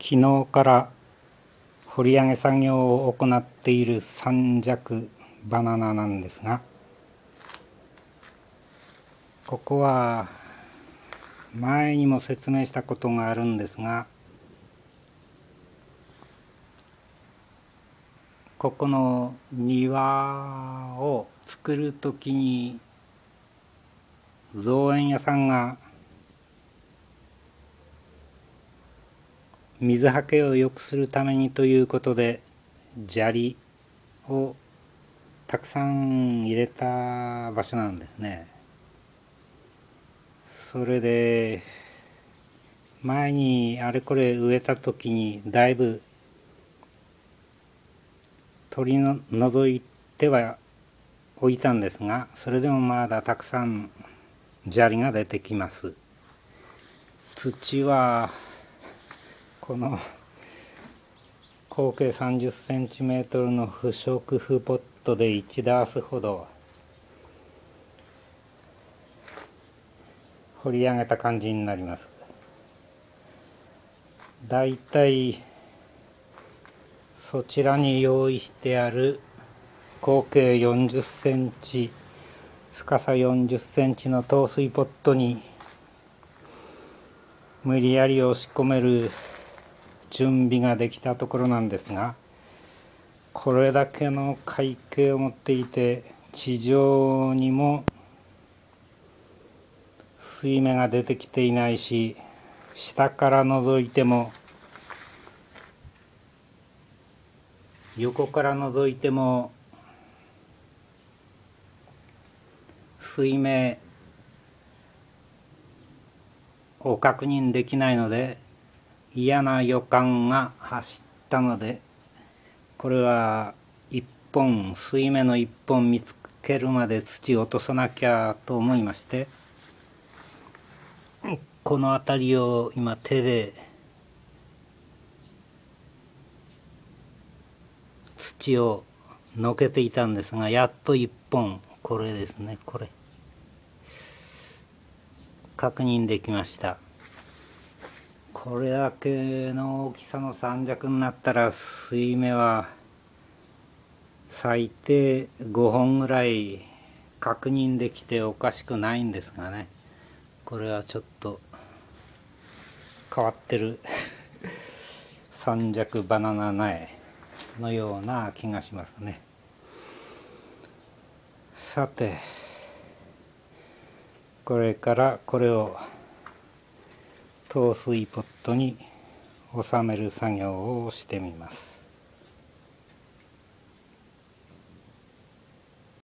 昨日から掘り上げ作業を行っている三尺バナナなんですが、ここは前にも説明したことがあるんですが、ここの庭を作るときに造園屋さんが水はけを良くするためにということで砂利をたくさん入れた場所なんですね。それで前にあれこれ植えた時にだいぶ取り除いてはおいたんですが、それでもまだたくさん砂利が出てきます。土はこの合計30センチメートルの不織布ポットで1ダースほど掘り上げた感じになります。だいたいそちらに用意してある合計40センチ、深さ40センチの透水ポットに無理やり押し込める準備ができたところなんですが、これだけの海径を持っていて地上にも水面が出てきていないし、下から覗いても横から覗いても水面を確認できないので、嫌な予感が走ったので、これは水面の一本見つけるまで土を落とさなきゃと思いまして、この辺りを今手で土をのけていたんですが、やっと一本、これですね、これ確認できました。これだけの大きさの三尺になったら水目は最低5本ぐらい確認できておかしくないんですがね、これはちょっと変わってる三尺バナナ苗のような気がしますね。さて、これからこれを透水ポットに収める作業をしてみます。